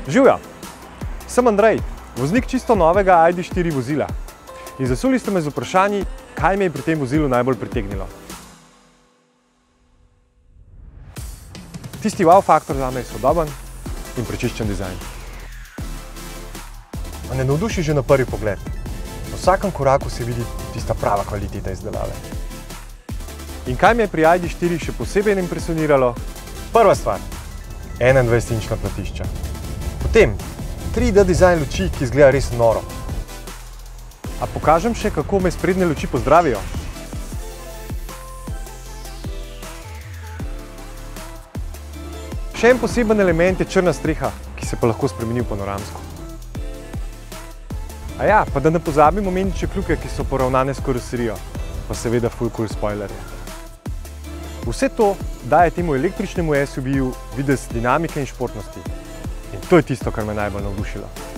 Živjo! Sem Andrej, voznik čisto novega ID.4 vozila. In zasuli ste me z vprašanji, kaj me je pri tem vozilu najbolj pritegnilo. Tisti wow faktor zame je sodoben in prečiščen dizajn. A ne navduši že na prvi pogled. Na vsakem koraku se vidi tista prava kvaliteta izdelave. In kaj me je pri ID.4 še posebej impresioniralo? Prva stvar, 21-inčna platišča. Potem 3D dizajn luči, ki izgleda res noro. A pokažem še, kako me sprednje luči pozdravijo. Še en poseben element je črna streha, ki se pa lahko spremeni v panoramsko. A ja, pa da ne pozabim omeniti še kljuke, ki so poravnane s karoserijo, pa seveda full cool spoilerje. Vse to daje temu električnemu SUV-ju videz dinamike in športnosti. In to je tisto, kar me najbolj navdušilo.